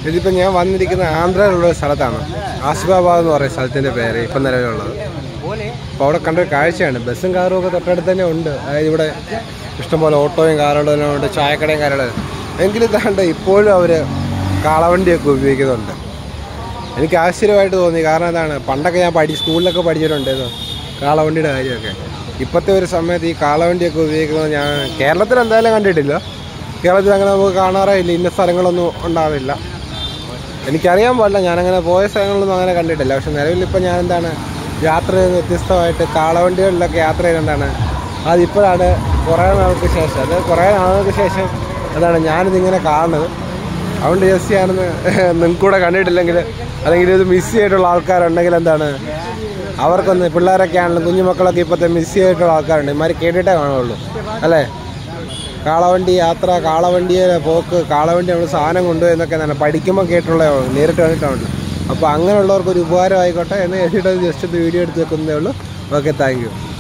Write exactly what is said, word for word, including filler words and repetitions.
ഇതിപ്പോൾ ഞാൻ വന്നിരിക്കുന്ന ആന്ധ്രയിലുള്ള ഒരു സ്ഥലത്താണ്. ആസിഫാബാദ് എന്ന് പറയുന്ന സ്ഥലത്തിൻ്റെ പേര് ഇപ്പം നിലവിലുള്ളത്. അപ്പോൾ അവിടെ കണ്ടൊരു കാഴ്ചയാണ്. ബസ്സും കാറും ഒക്കെ തൊട്ടടുത്ത് തന്നെ ഉണ്ട്. അതായത് ഇവിടെ ഇഷ്ടംപോലെ ഓട്ടോയും കാറുകളും ഉണ്ട്, ചായക്കടയും കാറുകളും. എങ്കിലും താണ്ട് ഇപ്പോഴും അവർ കാളവണ്ടിയൊക്കെ ഉപയോഗിക്കുന്നുണ്ട്. എനിക്ക് ആശ്ചര്യമായിട്ട് തോന്നി. കാരണം എന്താണ്, പണ്ടൊക്കെ ഞാൻ പഠി സ്കൂളിലൊക്കെ പഠിച്ചിട്ടുണ്ടായിരുന്നു കാളവണ്ടിയുടെ കാര്യമൊക്കെ. ഇപ്പോഴത്തെ ഒരു സമയത്ത് ഈ കാളവണ്ടിയൊക്കെ ഉപയോഗിക്കുന്നത് ഞാൻ കേരളത്തിൽ എന്തായാലും കണ്ടിട്ടില്ല. കേരളത്തിൽ അങ്ങനെ നമുക്ക് കാണാറേ ഇല്ല. ഇന്ന സ്ഥലങ്ങളൊന്നും ഉണ്ടാവില്ല. എനിക്കറിയാൻ പാടില്ല, ഞാനങ്ങനെ പോയ സ്ഥലങ്ങളൊന്നും അങ്ങനെ കണ്ടിട്ടില്ല. പക്ഷെ നിലവിലിപ്പോൾ ഞാൻ എന്താണ് യാത്ര ചെയ്യുന്ന വ്യത്യസ്തമായിട്ട് കാളവണ്ടികളിലൊക്കെ യാത്ര ചെയ്യുന്നതാണ്. അതിപ്പോഴാണ് കുറേ നാൾക്ക് ശേഷം, അത് കുറേ നാളുകൾക്ക് ശേഷം അതാണ് ഞാനിതിങ്ങനെ കാണുന്നത്. അതുകൊണ്ട് ജസ്റ്റ് ഞാനൊന്ന് നിങ്ങൾക്ക് കൂടെ കണ്ടിട്ടില്ലെങ്കിൽ അല്ലെങ്കിൽ ഇത് മിസ് ചെയ്തിട്ടുള്ള ആൾക്കാരുണ്ടെങ്കിൽ എന്താണ് അവർക്കൊന്ന്, പിള്ളേരൊക്കെ ആണെങ്കിലും കുഞ്ഞുമക്കളൊക്കെ ഇപ്പോഴത്തെ മിസ് ചെയ്തിട്ടുള്ള ആൾക്കാരുണ്ട്. ഇമാര് കേട്ടിട്ടേ കാണുള്ളൂ അല്ലേ. കാളവണ്ടി യാത്ര, കാളവണ്ടിയിലെ പോക്ക്, കാളവണ്ടി നമ്മൾ സാധനം കൊണ്ടുപോയി എന്നൊക്കെ എന്താണ് പഠിക്കുമ്പോൾ കേട്ടുള്ളേ ഉള്ളൂ, നേരിട്ട് കണ്ടിട്ടുണ്ട്. അപ്പോൾ അങ്ങനെയുള്ളവർക്കൊരു ഉപകാരം ആയിക്കോട്ടെ എന്ന് എഴുതിയിട്ട് ജസ്റ്റ് വീഡിയോ എടുത്ത് വെക്കുന്നതേ ഉള്ളൂ. Okay, thank U.